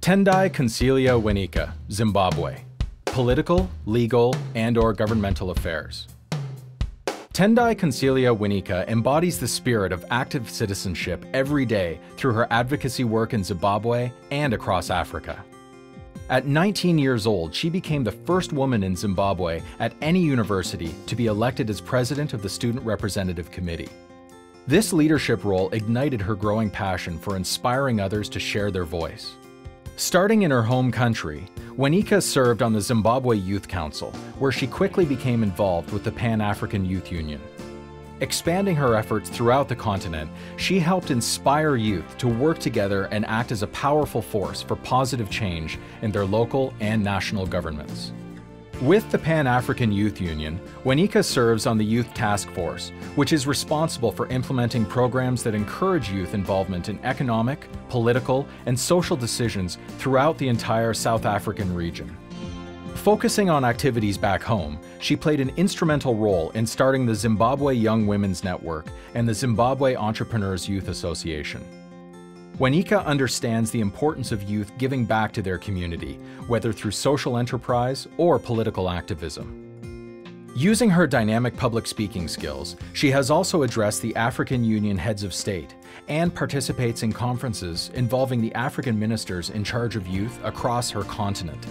Tendai Concelia Wanika, Zimbabwe. Political, legal, and/or governmental affairs. Tendai Concelia Wanika embodies the spirit of active citizenship every day through her advocacy work in Zimbabwe and across Africa. At 19 years old, she became the first woman in Zimbabwe at any university to be elected as president of the Student Representative Committee. This leadership role ignited her growing passion for inspiring others to share their voice. Starting in her home country, Wanika served on the Zimbabwe Youth Council, where she quickly became involved with the Pan-African Youth Union. Expanding her efforts throughout the continent, she helped inspire youth to work together and act as a powerful force for positive change in their local and national governments. With the Pan-African Youth Union, Wanika serves on the Youth Task Force, which is responsible for implementing programs that encourage youth involvement in economic, political, and social decisions throughout the entire South African region. Focusing on activities back home, she played an instrumental role in starting the Zimbabwe Young Women's Network and the Zimbabwe Entrepreneurs Youth Association. Wanika understands the importance of youth giving back to their community, whether through social enterprise or political activism. Using her dynamic public speaking skills, she has also addressed the African Union heads of state and participates in conferences involving the African ministers in charge of youth across her continent.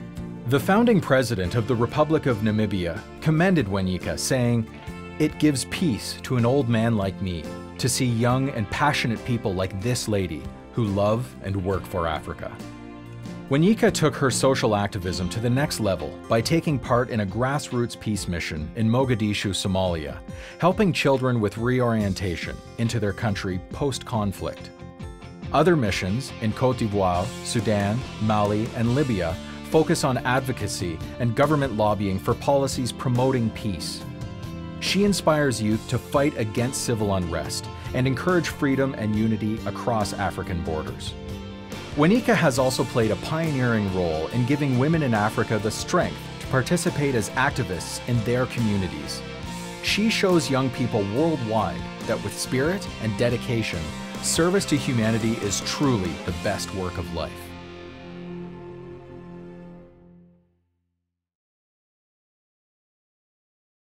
The founding president of the Republic of Namibia commended Wanika, saying, "It gives peace to an old man like me to see young and passionate people like this lady who love and work for Africa." Wanika took her social activism to the next level by taking part in a grassroots peace mission in Mogadishu, Somalia, helping children with reorientation into their country post-conflict. Other missions in Côte d'Ivoire, Sudan, Mali, and Libya focus on advocacy and government lobbying for policies promoting peace. She inspires youth to fight against civil unrest and encourage freedom and unity across African borders. Wanika has also played a pioneering role in giving women in Africa the strength to participate as activists in their communities. She shows young people worldwide that with spirit and dedication, service to humanity is truly the best work of life.